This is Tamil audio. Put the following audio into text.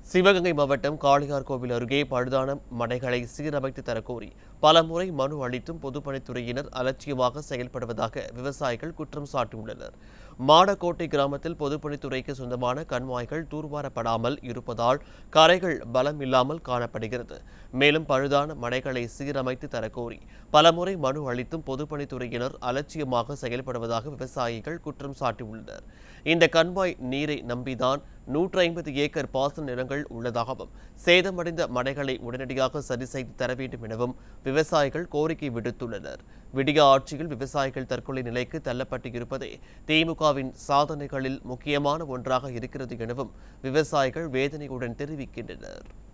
சிவகங்கை மாவட்டம் காளியார்கோவில் அருகே பழுதான மனைகளை சீரமைத்து தரக்கோரி பலமுறை மனு அளித்தும் பொதுப்பணித்துறையினர் அலட்சியமாக செயல்படுவதாக விவசாயிகள் குற்றம் சாட்டியுள்ளனர். மாடக்கோட்டை கிராமத்தில் பொதுப்பணித்துறைக்கு சொந்தமான கண்மாய்கள் தூர்வாரப்படாமல் இருப்பதால் கரைகள் பலம் இல்லாமல் காணப்படுகிறது. மேலும் பழுதான மனைகளை சீரமைத்து தரக்கோரி பலமுறை மனு அளித்தும் பொதுப்பணித்துறையினர் அலட்சியமாக செயல்படுவதாக விவசாயிகள் குற்றம் சாட்டியுள்ளனர். இந்த கண்மாய் நீரை நம்பிதான் 150 ஏக்கர் பாசன நிலங்கள் உள்ளதாகவும் சேதமடைந்த மனைகளை உடனடியாக சரி செய்து தர வேண்டும் எனவும் விவசாயிகள் கோரிக்கை விடுத்துள்ளனர். விடிய ஆட்சியில் விவசாயிகள் தற்கொலை நிலைக்கு தள்ளப்பட்டு இருப்பதே திமுகவின் சாதனைகளில் முக்கியமான ஒன்றாக இருக்கிறது எனவும் விவசாயிகள் வேதனையுடன் தெரிவிக்கின்றனர்.